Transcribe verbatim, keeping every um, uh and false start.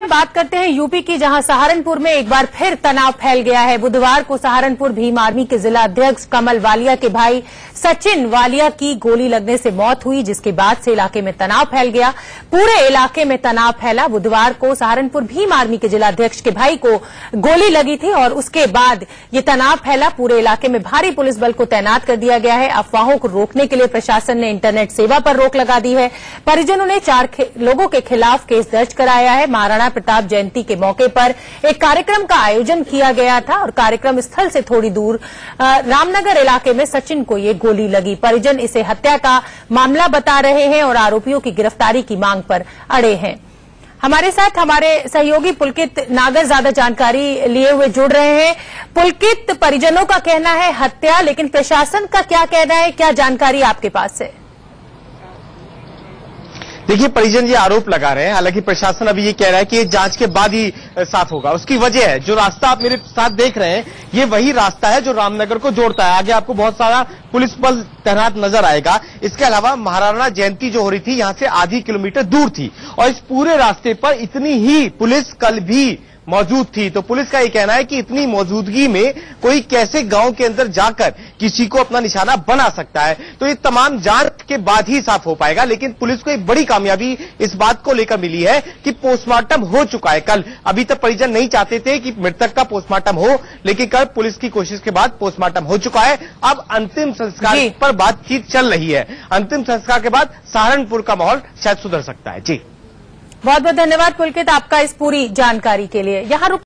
बात करते हैं यूपी की, जहां सहारनपुर में एक बार फिर तनाव फैल गया है। बुधवार को सहारनपुर भीम आर्मी के जिला अध्यक्ष कमल वालिया के भाई सचिन वालिया की गोली लगने से मौत हुई, जिसके बाद से इलाके में तनाव फैल गया। पूरे इलाके में तनाव फैला। बुधवार को सहारनपुर भीम आर्मी के जिला अध्यक्ष के भाई को गोली लगी थी और उसके बाद ये तनाव फैला। पूरे इलाके में भारी पुलिस बल को तैनात कर दिया गया है। अफवाहों को रोकने के लिए प्रशासन ने इंटरनेट सेवा पर रोक लगा दी है। परिजनों ने चार लोगों के खिलाफ केस दर्ज कराया है। महाराणा प्रताप जयंती के मौके पर एक कार्यक्रम का आयोजन किया गया था और कार्यक्रम स्थल से थोड़ी दूर रामनगर इलाके में सचिन को ये गोली लगी। परिजन इसे हत्या का मामला बता रहे हैं और आरोपियों की गिरफ्तारी की मांग पर अड़े हैं। हमारे साथ हमारे सहयोगी पुलकित नागर ज्यादा जानकारी लिए हुए जुड़ रहे हैं। पुलकित, परिजनों का कहना है हत्या, लेकिन प्रशासन का क्या कहना है, क्या जानकारी आपके पास है? देखिए, परिजन ये आरोप लगा रहे हैं, हालांकि प्रशासन अभी ये कह रहा है कि ये जांच के बाद ही साफ होगा। उसकी वजह है, जो रास्ता आप मेरे साथ देख रहे हैं, ये वही रास्ता है जो रामनगर को जोड़ता है। आगे आपको बहुत सारा पुलिस बल तैनात नजर आएगा। इसके अलावा महाराणा जयंती जो हो रही थी, यहाँ से आधी किलोमीटर दूर थी और इस पूरे रास्ते पर इतनी ही पुलिस कल भी मौजूद थी। तो पुलिस का ये कहना है कि इतनी मौजूदगी में कोई कैसे गांव के अंदर जाकर किसी को अपना निशाना बना सकता है। तो ये तमाम जांच के बाद ही साफ हो पाएगा। लेकिन पुलिस को एक बड़ी कामयाबी इस बात को लेकर मिली है कि पोस्टमार्टम हो चुका है कल। अभी तक परिजन नहीं चाहते थे कि मृतक का पोस्टमार्टम हो, लेकिन कल पुलिस की कोशिश के बाद पोस्टमार्टम हो चुका है। अब अंतिम संस्कार पर बातचीत चल रही है। अंतिम संस्कार के बाद सहारनपुर का माहौल शायद सुधर सकता है। जी, बहुत बहुत धन्यवाद पुलकित आपका इस पूरी जानकारी के लिए। यहाँ